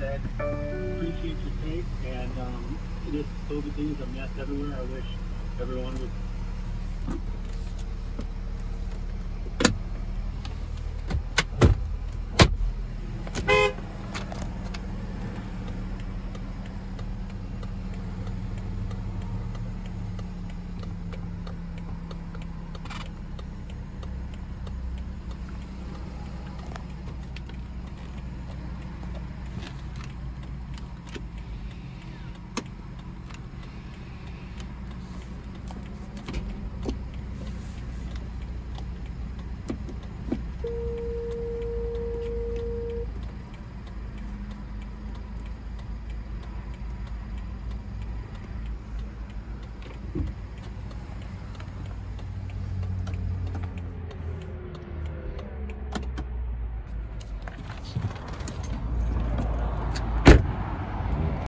said, appreciate your take, and this COVID thing is a mess everywhere. I wish everyone would